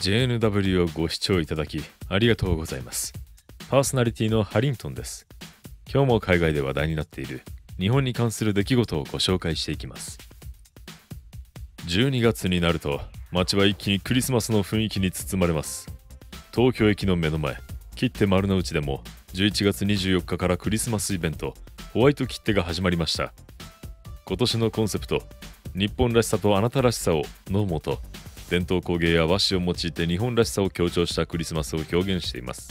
JNW をご視聴いただきありがとうございます。パーソナリティのハリントンです。今日も海外で話題になっている日本に関する出来事をご紹介していきます。12月になると街は一気にクリスマスの雰囲気に包まれます。東京駅の目の前、切手丸の内でも11月24日からクリスマスイベントホワイト切手が始まりました。今年のコンセプト、日本らしさとあなたらしさをのもと、伝統工芸や和紙を用いて日本らしさを強調したクリスマスを表現しています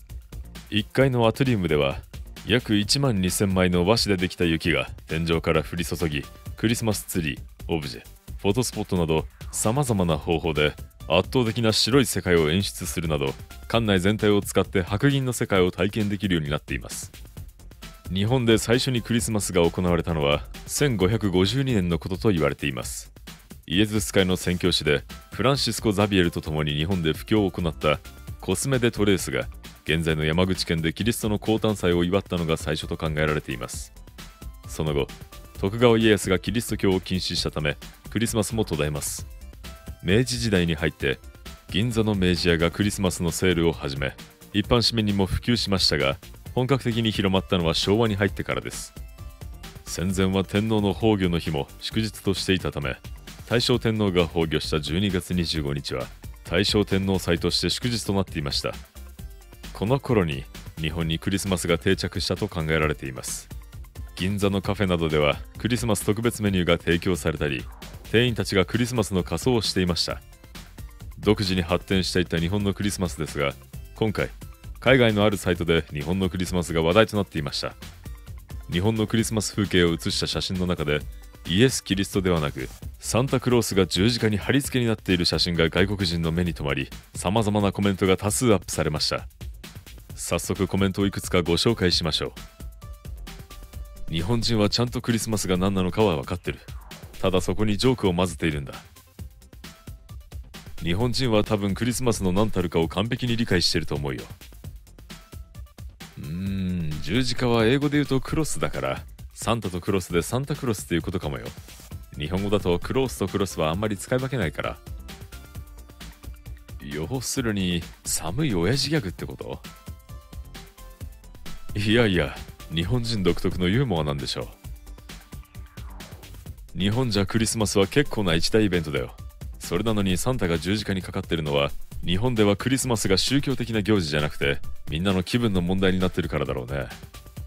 。1階のアトリウムでは約1万2000枚の和紙でできた雪が天井から降り注ぎ、クリスマスツリー、オブジェ、フォトスポットなどさまざまな方法で圧倒的な白い世界を演出するなど、館内全体を使って白銀の世界を体験できるようになっています。日本で最初にクリスマスが行われたのは1552年のことと言われています。イエズス会の宣教師でフランシスコ・ザビエルと共に日本で布教を行ったコスメ・デ・トレースが現在の山口県でキリストの降誕祭を祝ったのが最初と考えられています。その後、徳川家康がキリスト教を禁止したためクリスマスも途絶えます。明治時代に入って銀座の明治屋がクリスマスのセールを始め、一般市民にも普及しましたが、本格的に広まったのは昭和に入ってからです。戦前は天皇の崩御の日も祝日としていたため、大正天皇が崩御した12月25日は大正天皇祭として祝日となっていました。この頃に日本にクリスマスが定着したと考えられています。銀座のカフェなどではクリスマス特別メニューが提供されたり、店員たちがクリスマスの仮装をしていました。独自に発展していった日本のクリスマスですが、今回海外のあるサイトで日本のクリスマスが話題となっていました。日本のクリスマス風景を写した写真の中で、イエス・キリストではなくサンタクロースが十字架に貼り付けになっている写真が外国人の目に留まり、様々なコメントが多数アップされました。早速コメントをいくつかご紹介しましょう。日本人はちゃんとクリスマスが何なのかは分かってる。ただそこにジョークを混ぜているんだ。日本人は多分クリスマスの何たるかを完璧に理解してると思うよ。十字架は英語で言うとクロスだから、サンタとクロスでサンタクロスっていうことかもよ。日本語だとクロースとクロスはあんまり使い分けないから。要するに寒い親父ギャグってこと？いやいや、日本人独特のユーモアなんでしょう。日本じゃクリスマスは結構な一大イベントだよ。それなのにサンタが十字架にかかってるのは、日本ではクリスマスが宗教的な行事じゃなくてみんなの気分の問題になってるからだろうね。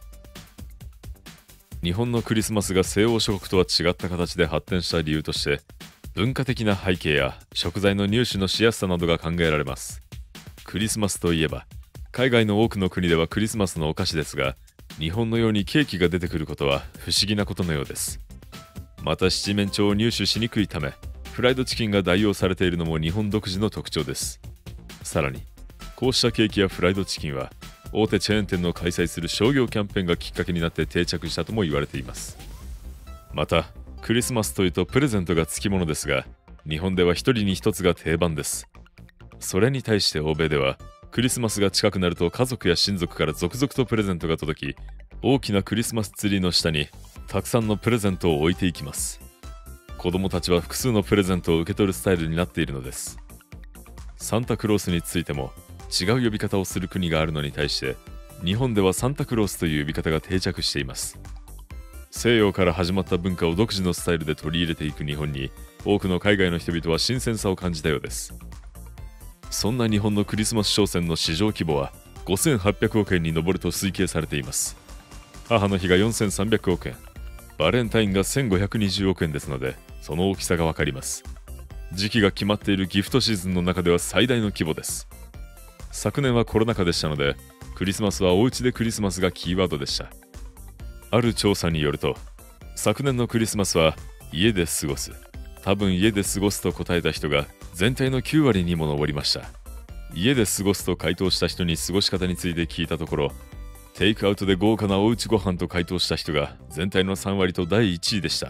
日本のクリスマスが西欧諸国とは違った形で発展した理由として、文化的な背景や食材の入手のしやすさなどが考えられます。クリスマスといえば海外の多くの国ではクリスマスのお菓子ですが、日本のようにケーキが出てくることは不思議なことのようです。また七面鳥を入手しにくいため、フライドチキンが代用されているのも日本独自の特徴です。さらにこうしたケーキやフライドチキンは大手チェーン店の開催する商業キャンペーンがきっかけになって定着したとも言われています。またクリスマスというとプレゼントがつきものですが、日本では一人に一つが定番です。それに対して欧米ではクリスマスが近くなると家族や親族から続々とプレゼントが届き、大きなクリスマスツリーの下にたくさんのプレゼントを置いていきます。子供たちは複数のプレゼントを受け取るスタイルになっているのです。サンタクロースについても違う呼び方をする国があるのに対して、日本ではサンタクロースという呼び方が定着しています。西洋から始まった文化を独自のスタイルで取り入れていく日本に、多くの海外の人々は新鮮さを感じたようです。そんな日本のクリスマス商戦の市場規模は5800億円に上ると推計されています。母の日が4300億円、バレンタインが1520億円ですので、その大きさがわかります。時期が決まっているギフトシーズンの中では最大の規模です。昨年はコロナ禍でしたので、クリスマスはおうちでクリスマスがキーワードでした。ある調査によると、昨年のクリスマスは家で過ごす、多分家で過ごすと答えた人が全体の9割にも上りました。家で過ごすと回答した人に過ごし方について聞いたところ、テイクアウトで豪華なおうちご飯と回答した人が全体の3割と第1位でした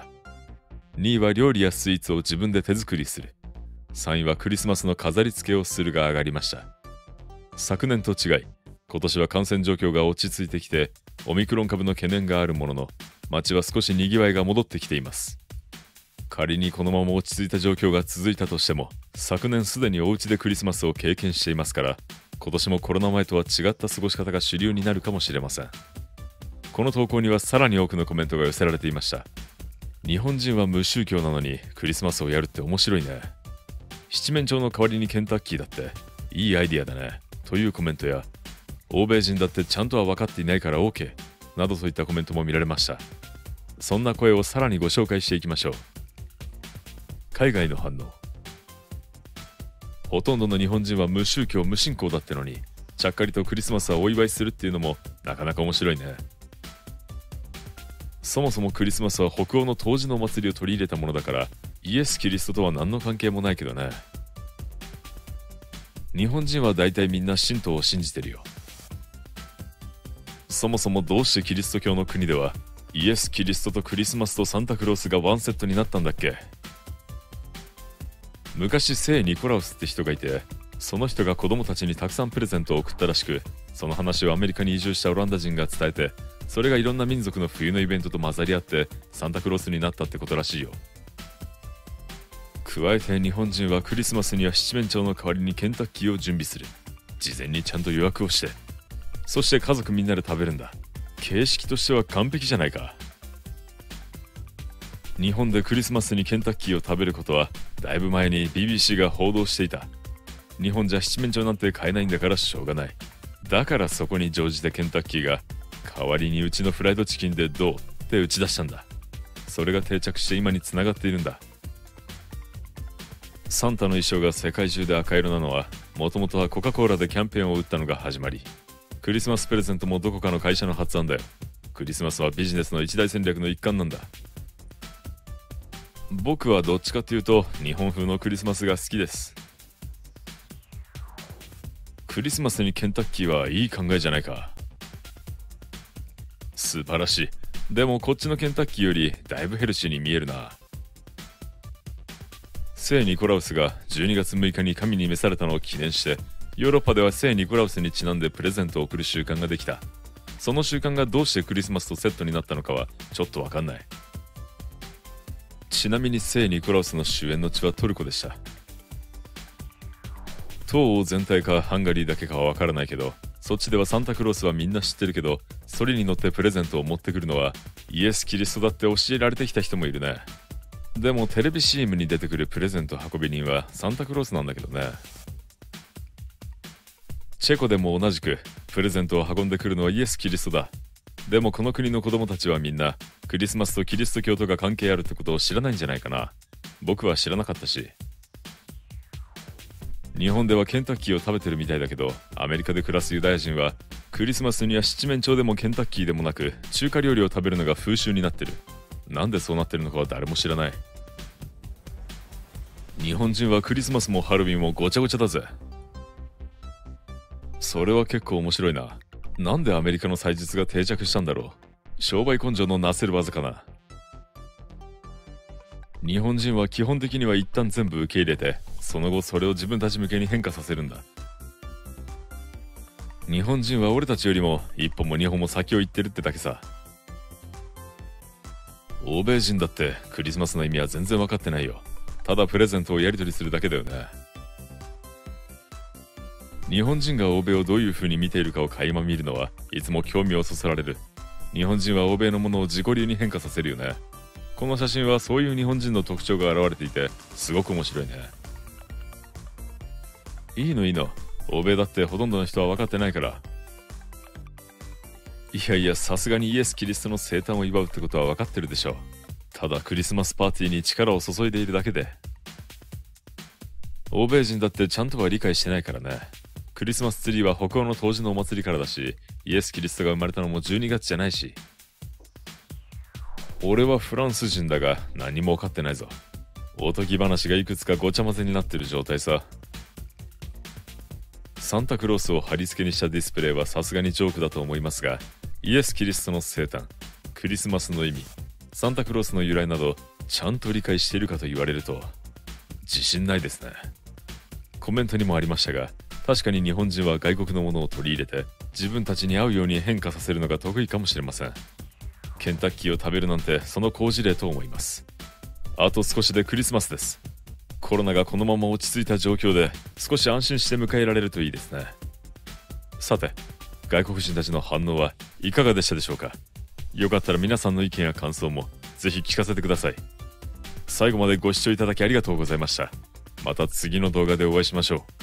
。2位は料理やスイーツを自分で手作りする、3位はクリスマスの飾り付けをするが上がりました。昨年と違い、今年は感染状況が落ち着いてきて、オミクロン株の懸念があるものの、街は少し賑わいが戻ってきています。 仮にこのまま落ち着いた状況が続いたとしても、昨年すでにお家でクリスマスを経験していますから、今年もコロナ前とは違った過ごし方が主流になるかもしれません。この投稿にはさらに多くのコメントが寄せられていました。日本人は無宗教なのにクリスマスをやるって面白いね。七面鳥の代わりにケンタッキーだっていいアイディアだねというコメントや、欧米人だってちゃんとは分かっていないから OK などといったコメントも見られました。そんな声をさらにご紹介していきましょう。海外の反応。ほとんどの日本人は無宗教無信仰だってのに、ちゃっかりとクリスマスはお祝いするっていうのもなかなか面白いね。そもそもクリスマスは北欧の冬至のお祭りを取り入れたものだから、イエス・キリストとは何の関係もないけどね。日本人は大体みんな神道を信じてるよ。そもそもどうしてキリスト教の国ではイエス・キリストとクリスマスとサンタクロースがワンセットになったんだっけ。昔聖ニコラウスって人がいて、その人が子供たちにたくさんプレゼントを送ったらしく、その話をアメリカに移住したオランダ人が伝えて、それがいろんな民族の冬のイベントと混ざり合ってサンタクロースになったってことらしいよ。加えて日本人はクリスマスには七面鳥の代わりにケンタッキーを準備する。事前にちゃんと予約をして、そして家族みんなで食べるんだ。形式としては完璧じゃないか。日本でクリスマスにケンタッキーを食べることはだいぶ前に BBC が報道していた。日本じゃ七面鳥なんて買えないんだからしょうがない。だからそこに乗じてケンタッキーが代わりにうちのフライドチキンでどうって打ち出したんだ。それが定着して今につながっているんだ。サンタの衣装が世界中で赤色なのは、もともとはコカ・コーラでキャンペーンを打ったのが始まり、クリスマスプレゼントもどこかの会社の発案だよ。クリスマスはビジネスの一大戦略の一環なんだ。僕はどっちかっていうと日本風のクリスマスが好きです。クリスマスにケンタッキーはいい考えじゃないか。素晴らしい。でもこっちのケンタッキーよりだいぶヘルシーに見えるな。聖ニコラウスが12月6日に神に召されたのを記念して、ヨーロッパでは聖ニコラウスにちなんでプレゼントを贈る習慣ができた。その習慣がどうしてクリスマスとセットになったのかはちょっとわかんない。ちなみに聖ニコラウスの終焉の地はトルコでした。東欧全体かハンガリーだけかはわからないけど、そっちではサンタクロースはみんな知ってるけど、それに乗ってプレゼントを持ってくるのはイエス・キリストだって教えられてきた人もいるね。でもテレビ CM に出てくるプレゼント運び人はサンタクロースなんだけどね。チェコでも同じくプレゼントを運んでくるのはイエス・キリストだ。でもこの国の子供たちはみんなクリスマスとキリスト教とが関係あるってことを知らないんじゃないかな。僕は知らなかったし。日本ではケンタッキーを食べてるみたいだけど、アメリカで暮らすユダヤ人はクリスマスには七面鳥でもケンタッキーでもなく中華料理を食べるのが風習になってる。なんでそうなってるのかは誰も知らない。日本人はクリスマスもハロウィンもごちゃごちゃだぜ。それは結構面白いな。なんでアメリカの祭日が定着したんだろう。商売根性のなせる技かな。日本人は基本的には一旦全部受け入れて、その後それを自分たち向けに変化させるんだ。日本人は俺たちよりも一歩も二歩も先を行ってるってだけさ。欧米人だってクリスマスの意味は全然分かってないよ。ただプレゼントをやり取りするだけだよね。日本人が欧米をどういう風に見ているかを垣間見るのはいつも興味をそそられる。日本人は欧米のものを自己流に変化させるよね。この写真はそういう日本人の特徴が現れていてすごく面白いね。いいのいいの。欧米だってほとんどの人は分かってないから。いやいや、さすがにイエス・キリストの生誕を祝うってことは分かってるでしょう。ただクリスマスパーティーに力を注いでいるだけで。欧米人だってちゃんとは理解してないからね。クリスマスツリーは北欧の冬至のお祭りからだし、イエス・キリストが生まれたのも12月じゃないし。俺はフランス人だが何も分かってないぞ。おとぎ話がいくつかごちゃ混ぜになってる状態さ。サンタクロースを貼り付けにしたディスプレイはさすがにジョークだと思いますが、イエス・キリストの生誕、クリスマスの意味、サンタクロースの由来などちゃんと理解しているかと言われると自信ないですね。コメントにもありましたが、確かに日本人は外国のものを取り入れて自分たちに合うように変化させるのが得意かもしれません。ケンタッキーを食べるなんてその好事例と思います。 あと少しでクリスマスです。コロナがこのまま落ち着いた状況で少し安心して迎えられるといいですね。さて、外国人たちの反応はいかがでしたでしょうか。よかったら皆さんの意見や感想もぜひ聞かせてください。最後までご視聴いただきありがとうございました。また次の動画でお会いしましょう。